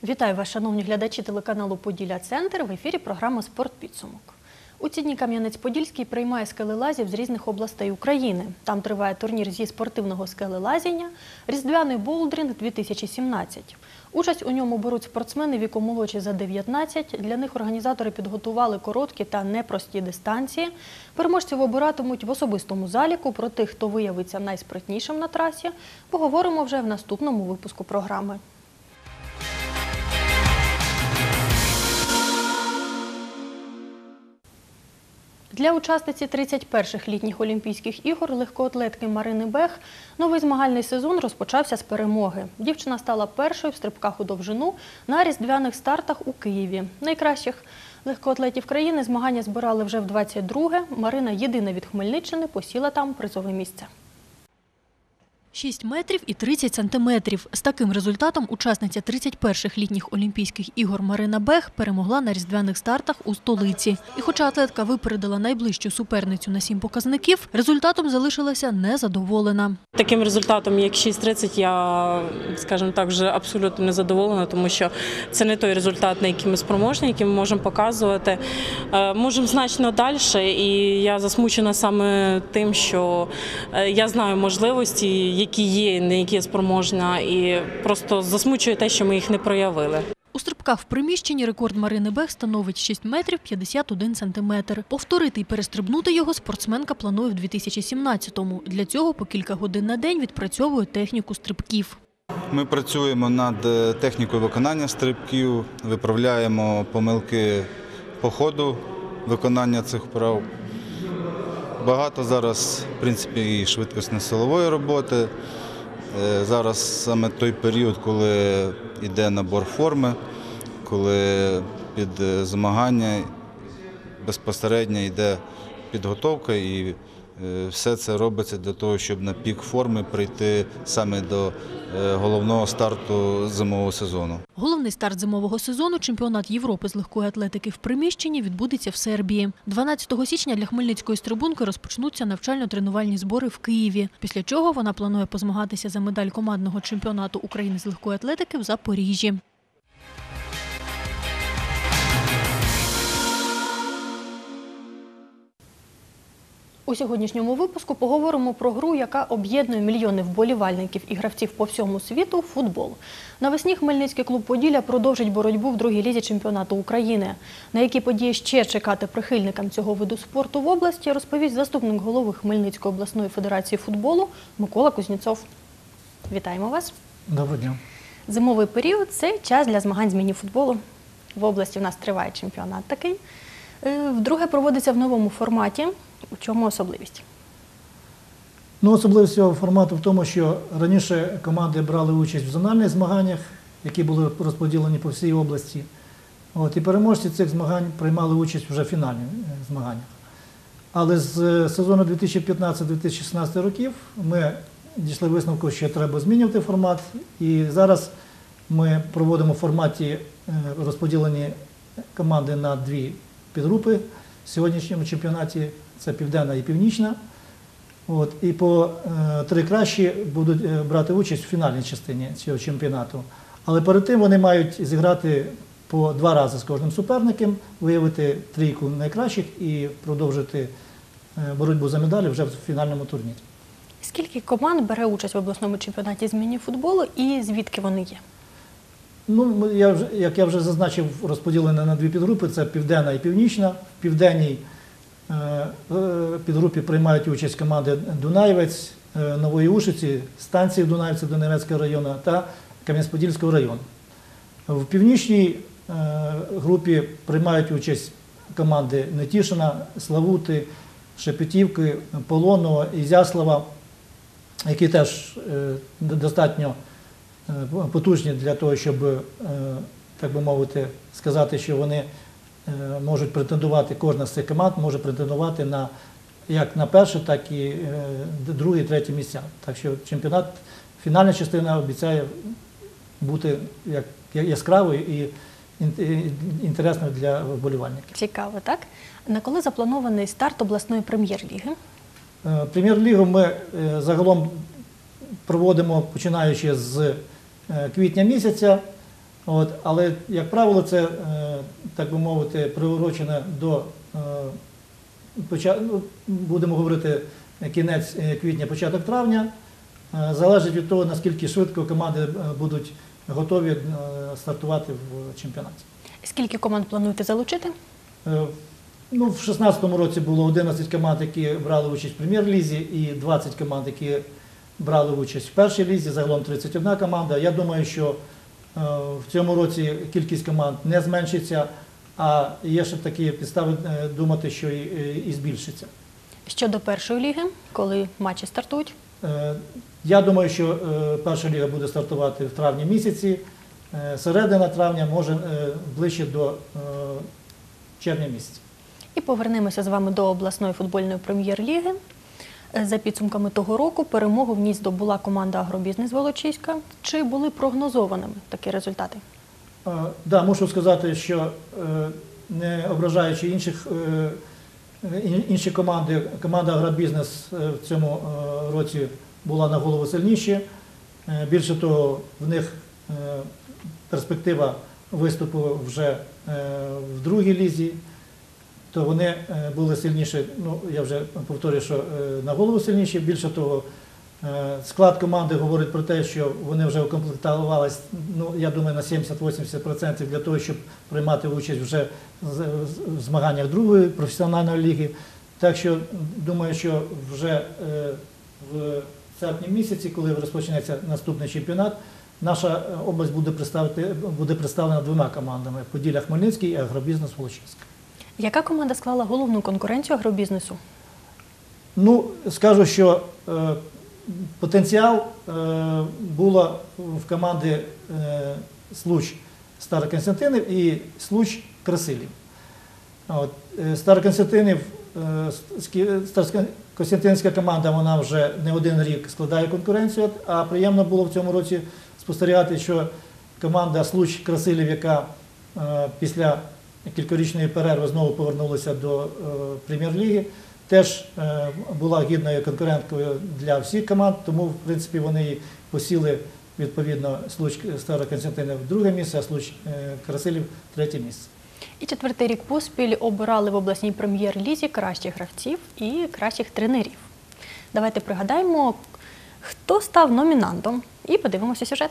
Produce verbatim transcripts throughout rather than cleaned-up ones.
Вітаю вас, шановні глядачі телеканалу «Поділля-Центр». В ефірі програма «Спортпідсумок». У ці дні Кам'янець-Подільський приймає скелелазів з різних областей України. Там триває турнір зі спортивного скелелазіння «Різдвяний боулдеринг дві тисячі сімнадцять». Участь у ньому беруть спортсмени віку молодші за дев'ятнадцять. Для них організатори підготували короткі та непрості дистанції. Переможців обиратимуть в особистому заліку. Про тих, хто виявиться найспритнішим на трасі, поговоримо вже в наступному випуску програми. Для учасниці тридцять перших літніх Олімпійських ігор легкоатлетки Марини Бех новий змагальний сезон розпочався з перемоги. Дівчина стала першою в стрибках у довжину на різдвяних стартах у Києві. Найкращих легкоатлетів країни змагання збирали вже в двадцять друге. Марина, єдина від Хмельниччини, посіла там призове місце. шість метрів і тридцять сантиметрів. З таким результатом учасниця тридцять перших літніх Олімпійських ігор Марина Бех перемогла на різдвяних стартах у столиці. І хоча атлетка випередила найближчу суперницю на сім показників, результатом залишилася незадоволена. Таким результатом, як шість тридцять, я, скажімо так, вже абсолютно не задоволена, тому що це не той результат, на який ми спроможні, який ми можемо показувати. Можемо значно далі, і я засмучена саме тим, що я знаю можливості, які є, на які я спроможна, і просто засмучує те, що ми їх не проявили. У стрибках в приміщенні рекорд Марини Бех становить шість метрів п'ятдесят один сантиметр. Повторити і перестрибнути його спортсменка планує в дві тисячі сімнадцятому. Для цього по кілька годин на день відпрацьовує техніку стрибків. Ми працюємо над технікою виконання стрибків, виправляємо помилки по ходу виконання цих вправ. Багато зараз, в принципі, і швидкісно-силової роботи. Зараз саме той період, коли йде набор форми, коли під змагання безпосередньо йде підготовка, і все це робиться для того, щоб на пік форми прийти саме до головного старту зимового сезону. Головний старт зимового сезону – чемпіонат Європи з легкої атлетики в приміщенні – відбудеться в Сербії. дванадцятого січня для хмельницької стрибунки розпочнуться навчально-тренувальні збори в Києві, після чого вона планує позмагатися за медаль командного чемпіонату України з легкої атлетики в Запоріжжі. У сьогоднішньому випуску поговоримо про гру, яка об'єднує мільйони вболівальників і гравців по всьому світу – футбол. Навесні хмельницький клуб «Поділля» продовжить боротьбу в другій лізі чемпіонату України. На які події ще чекати прихильникам цього виду спорту в області, розповість заступник голови Хмельницької обласної федерації футболу Микола Кузнєцов. Вітаємо вас. Доброго дня. Зимовий період – це час для змагань з міні-футболу. В області в нас триває чемпіонат такий. Вдруге проводиться в новому форматі. У чому особливість? Ну, особливість цього формату в тому, що раніше команди брали участь в зональних змаганнях, які були розподілені по всій області. От, і переможці цих змагань приймали участь вже в фінальних змаганнях. Але з сезону дві тисячі п'ятнадцятого - дві тисячі шістнадцятого років ми дійшли висновку, що треба змінювати формат. І зараз ми проводимо в форматі розподілені команди на дві підгрупи в сьогоднішньому чемпіонаті. Це південна і північна. От, і по е, три кращі будуть е, брати участь в фінальній частині цього чемпіонату. Але перед тим вони мають зіграти по два рази з кожним суперником, виявити трійку найкращих і продовжити е, боротьбу за медалі вже в фінальному турнірі. Скільки команд бере участь в обласному чемпіонаті з міні-футболу і звідки вони є? Ну, я вже, як я вже зазначив, розподілено на дві підгрупи. Це південна і північна. В південній підгрупі приймають участь команди Дунаєвець, Нової Ушиці, станції Дунаєвця Дунаєвецького району та Кам'янець-Подільського району. В північній групі приймають участь команди Нетішина, Славути, Шепетівки, Полонова, Ізяслава, які теж достатньо потужні для того, щоб, так би мовити, сказати, що вони можуть претендувати, кожна з цих команд може претендувати на як на перше, так і друге, третє місця. Так що чемпіонат, фінальна частина обіцяє бути як яскравою і інтересною для вболівальників. Цікаво, так? На коли запланований старт обласної прем'єр-ліги? Прем'єр-лігу ми загалом проводимо, починаючи з квітня місяця. От, але, як правило, це, е, так би мовити, приурочено до, е, поча- ну, будемо говорити, кінець е, квітня, початок травня. Е, залежить від того, наскільки швидко команди е, будуть готові е, стартувати в чемпіонаті. Скільки команд плануєте залучити? Е, Ну, в шістнадцятому році було одинадцять команд, які брали участь в прем'єр-лізі, і двадцять команд, які брали участь в першій лізі, загалом тридцять одна команда. Я думаю, що е, в цьому році кількість команд не зменшиться, а є ще такі підстави е, думати, що і, і збільшиться. Щодо першої ліги, коли матчі стартують? Е, Я думаю, що е, перша ліга буде стартувати в травні місяці, е, середина травня, може е, ближче до е, червня місяця. І повернемося з вами до обласної футбольної прем'єр-ліги. За підсумками того року перемогу в ній здобула команда «Агробізнес» Волочиська. Чи були прогнозованими такі результати? Так, да, мушу сказати, що е, не ображаючи інших, е, інші команди, команда «Агробізнес» в цьому е, році була на голову сильніше. Е, більше того, в них е, перспектива виступу вже е, в другій лізі. То вони е, були сильніші, ну, я вже повторюю, що е, на голову сильніші. Більше того, е, склад команди говорить про те, що вони вже укомплектувалися, ну, я думаю, на сімдесят-вісімдесят відсотків для того, щоб приймати участь вже в змаганнях другої професіональної ліги. Так що, думаю, що вже е, в серпні місяці, коли розпочнеться наступний чемпіонат, наша область буде, буде представлена двома командами – Поділля-Хмельницький і «Агробізнес» Волочиська. Яка команда склала головну конкуренцію агробізнесу? Ну, скажу, що е, потенціал е, було в команди е, Случ Староконстантинів і Случ Красилів. От, е, Староконстантинів, е, Староконстантинська команда, вона вже не один рік складає конкуренцію, а приємно було в цьому році спостерігати, що команда Случ Красилів, яка е, після кількорічної перерви знову повернулися до е, прем'єр-ліги, теж е, була гідною конкуренткою для всіх команд, тому, в принципі, вони і посіли, відповідно, Случ Староконстантинів друге місце, а Случ е, Красилів третє місце. І четвертий рік поспіль обирали в обласній прем'єр-лізі кращих гравців і кращих тренерів. Давайте пригадаємо, хто став номінантом, і подивимося сюжет.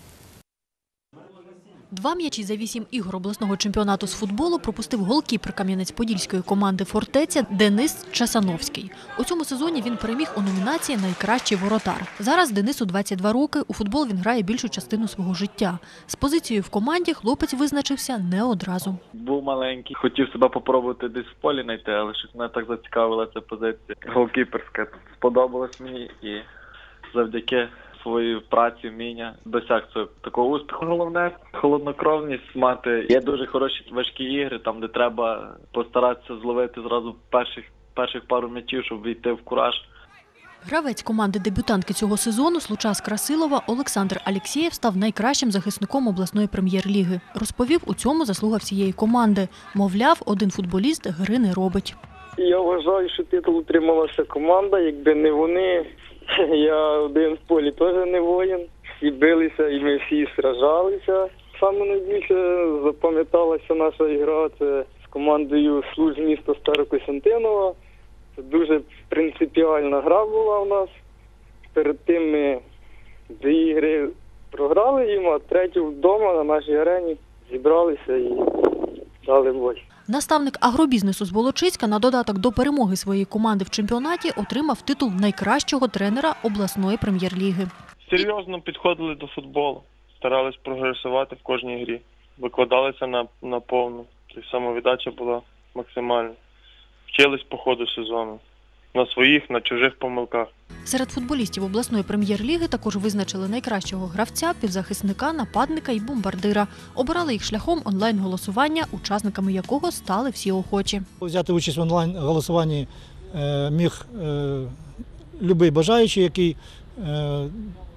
Два м'ячі за вісім ігор обласного чемпіонату з футболу пропустив голкіпер Кам'янець-Подільської команди «Фортеця» Денис Часановський. У цьому сезоні він переміг у номінації «Найкращий воротар». Зараз Денису двадцять два роки, у футбол він грає більшу частину свого життя. З позицією в команді хлопець визначився не одразу. Був маленький, хотів себе попробувати десь в полі знайти, але щось мене так зацікавила ця позиція. Голкіперська сподобалась мені і завдяки своїй праці, вміння досяг цього такого успіху. Головне – холоднокровність мати. Є дуже хороші важкі ігри, там де треба постаратися зловити зразу перших, перших пару м'ячів, щоб війти в кураж. Гравець команди дебютантки цього сезону Случа Красилова Олександр Алєксєєв став найкращим захисником обласної прем'єр-ліги. Розповів, у цьому заслуга всієї команди. Мовляв, один футболіст гри не робить. Я вважаю, що титул утрималася команда. Якби не вони, я один в полі теж не воїн. І билися, і ми всі сражалися. Саме найбільше запам'яталася наша ігра – це з командою Случ міста Старокостянтинова. Це дуже принципіальна гра була у нас. Перед тим ми дві ігри програли їм, а третю вдома на нашій арені зібралися і дали бой. Наставник агробізнесу з Волочиська на додаток до перемоги своєї команди в чемпіонаті отримав титул найкращого тренера обласної прем'єр-ліги. Серйозно підходили до футболу, старались прогресувати в кожній грі, викладалися на, на повну, тобто самовіддача була максимальна. Вчились по ходу сезону, на своїх, на чужих помилках. Серед футболістів обласної прем'єр-ліги також визначили найкращого гравця, півзахисника, нападника і бомбардира. Обирали їх шляхом онлайн-голосування, учасниками якого стали всі охочі. Взяти участь в онлайн-голосуванні е, міг е, будь-який бажаючий, який е,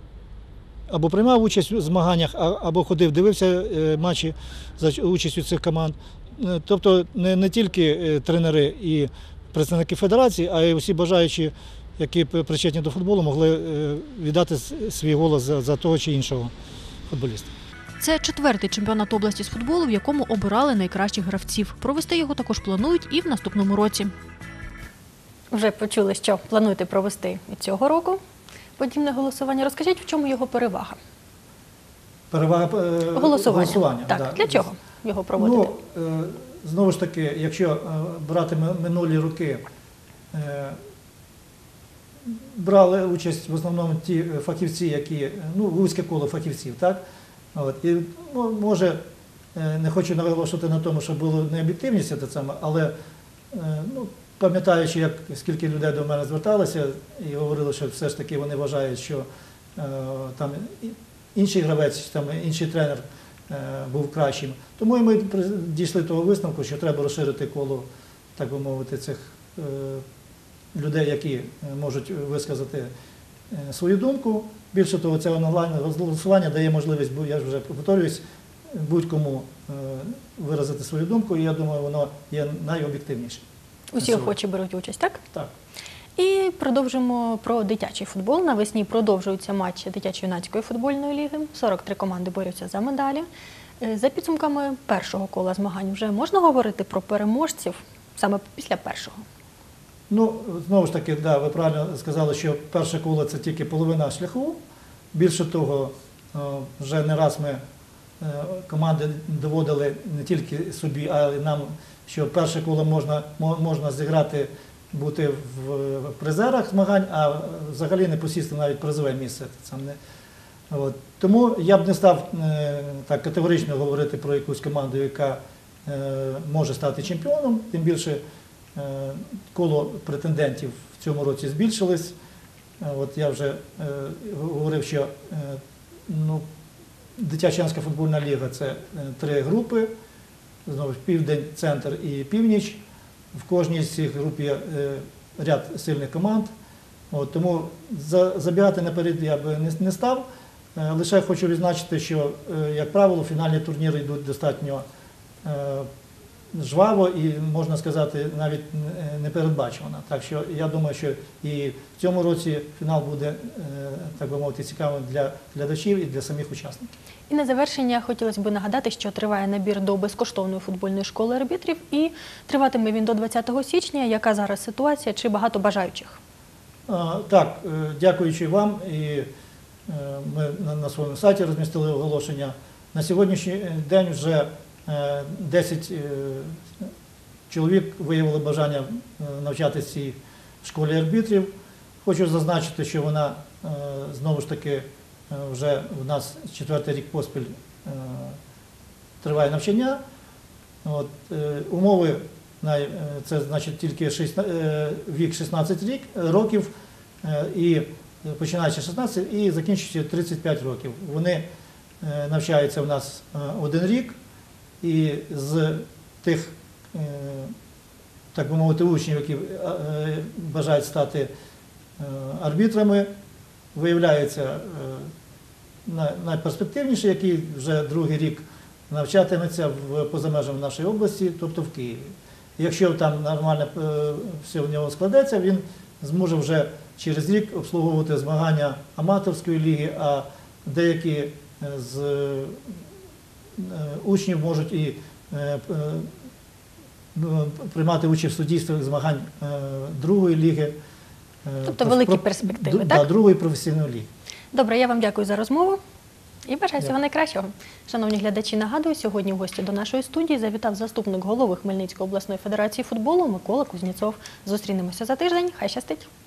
або приймав участь у змаганнях, або ходив, дивився е, матчі за участю цих команд. Е, тобто не, не тільки тренери і представники федерації, а й усі бажаючі, які причетні до футболу, могли віддати свій голос за, за того чи іншого футболіста. Це четвертий чемпіонат області з футболу, в якому обирали найкращих гравців. Провести його також планують і в наступному році. Вже почули, що плануєте провести і цього року подібне голосування. Розкажіть, в чому його перевага? Перевага е, Голосування. голосування. Так, да. для чого його проводити? Ну, е, знову ж таки, якщо е, брати ми- минулі роки, е, брали участь в основному ті фахівці, які, е, ну, вузьке коло фахівців, так? От, і, ну, може, е, не хочу наголошувати на тому, що було необ'єктивність, це саме, але, е, ну, пам'ятаючи, як скільки людей до мене зверталося і говорили, що все ж таки вони вважають, що е, там і- інший гравець, там інший тренер е, був кращим. Тому і ми при- дійшли того висновку, що треба розширити коло, так би мовити, цих е, людей, які е, можуть висказати е, свою думку. Більше того, це онлайн голосування дає можливість, бу- я ж вже повторююсь, будь-кому е, виразити свою думку, і я думаю, воно є найоб'єктивніше. Усі охочі беруть участь, так? Так. І продовжимо про дитячий футбол. Навесні продовжуються матчі дитячо-юнацької футбольної ліги. сорок три команди борються за медалі. Е, За підсумками першого кола змагань вже можна говорити про переможців саме після першого? Ну, знову ж таки, да, ви правильно сказали, що перше коло – це тільки половина шляху. Більше того, е, вже не раз ми, е, команди доводили не тільки собі, а й нам, що перше коло можна, мо- можна зіграти, бути в призерах змагань, а взагалі не посісти навіть призове місце. Це сам не. От. Тому я б не став е, так категорично говорити про якусь команду, яка е, може стати чемпіоном, тим більше е, коло претендентів в цьому році збільшилось. Е, От я вже е, говорив, що е, ну, дитяча юнацька футбольна ліга – це е, три групи, знову ж південь, центр і північ. В кожній з цих груп є е, ряд сильних команд. От, тому за, забігати наперед я би не, не став. Е, лише хочу відзначити, що, е, як правило, фінальні турніри йдуть достатньо е, жваво і, можна сказати, навіть не- непередбачувано. Так що я думаю, що і в цьому році фінал буде, е, так би мовити, цікавим для глядачів і для самих учасників. І на завершення хотілося б нагадати, що триває набір до безкоштовної футбольної школи арбітрів і триватиме він до двадцятого січня. Яка зараз ситуація? Чи багато бажаючих? А, Так, е, дякуючи вам, і е, ми на- на своєму сайті розмістили оголошення. На сьогоднішній день вже е, десять е, чоловік виявили бажання е, навчатися в цій школі арбітрів. Хочу зазначити, що вона е, знову ж таки е, вже у нас четвертий рік поспіль е, триває навчання. От, е, умови най- е, це значить тільки шість- е, вік шістнадцять рік, років, е, і починаючи з шістнадцяти і закінчуючи тридцять п'ять років. Вони е, навчаються у нас е, один рік, і з тих, е, так би мовити, учнів, які е, е, бажають стати е, арбітрами, виявляється е, най- найперспективніший, який вже другий рік навчатиметься в, поза межами нашої області, тобто в Києві. Якщо там нормально е, все в нього складеться, він зможе вже через рік обслуговувати змагання аматорської ліги, а деякі е, з е, учнів можуть і е, е, ну, приймати участь в суддівстві змагань е, другої ліги. е, Тобто проф- великі проф- перспективи, да, так? другої професійної ліги. Добре, я вам дякую за розмову і бажаю всього найкращого. Шановні глядачі, нагадую, сьогодні в гості до нашої студії завітав заступник голови Хмельницької обласної федерації футболу Микола Кузнєцов. Зустрінемося за тиждень. Хай щастить!